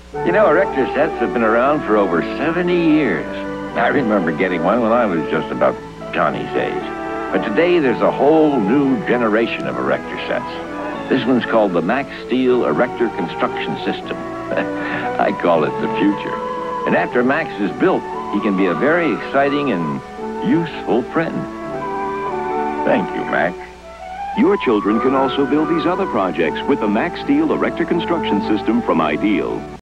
You know, Erector sets have been around for over 70 years. I remember getting one when I was just about Johnny's age. But today there's a whole new generation of Erector sets. This one's called the Maxx Steele Erector Construction System. I call it the future. And after Max is built, he can be a very exciting and useful friend. Thank you, Max. Your children can also build these other projects with the Maxx Steele Erector Construction System from Ideal.